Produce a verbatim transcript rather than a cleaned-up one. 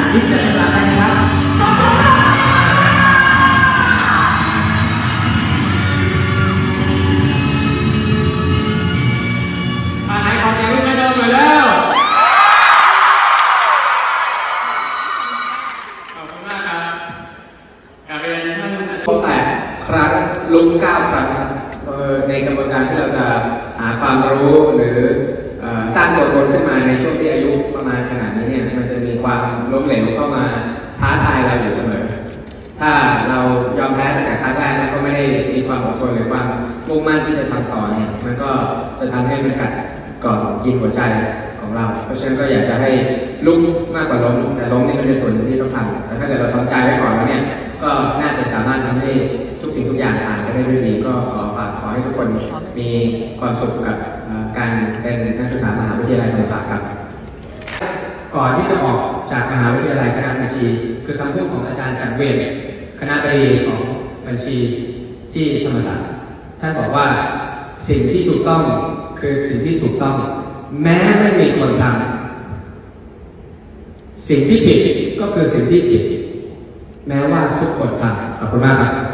ยิ้มเสร็จหลังไปนะครับอ่าไหนขอเสียงให้แม่เดิมหน่อยแล้วขอบคุณมากครับการเรียนท่านตั้งแต่ครั้งลุกเก้าครั้งในกระบวนการที่เราจะหาความรู้หรือสร้างตัวตนขึ้นมาในช่วงที่อายุประมาณขนาดนี้เนี่ยมันจะมีความล้มเหลวเข้ามาท้าทายเราอยู่เสมอถ้าเรายอมแพ้ตั้งแต่ครั้งแรกแล้วก็ไม่ได้มีความอดทนหรือความมุ่งมั่นที่จะทำต่อเนี่ยมันก็จะทำให้มันกัดก่อนกินหัวใจของเราเพราะฉะนั้นก็อยากจะให้ลุกมากกว่าล้มแต่ล้มนี่เป็นส่วนที่ต้องทำแต่ถ้าเกิดเราทำใจไว้ก่อนแล้วเนี่ยก็น่าจะสามารถทำให้ทุกสิ่งทุกอย่างผ่านไปได้ด้วยดีก็ขอฝากขอให้ทุกคนมีความสุขกับการเป็นนักศึกษามหาวิทยาลัยธรรมศาสตร์ครับก่อนที่จะออกจากมหาวิทยาลัยคณะบัญชีคือคำพูดของอาจารย์สังเวชคณะบดีของบัญชีที่ธรรมศาสตร์ท่านบอกว่าสิ่งที่ถูกต้องคือสิ่งที่ถูกต้องแม้ไม่มีคนทำสิ่งที่ผิดก็คือสิ่งที่ผิดแม้ว่าทุกคนทำขอบคุณมากครับ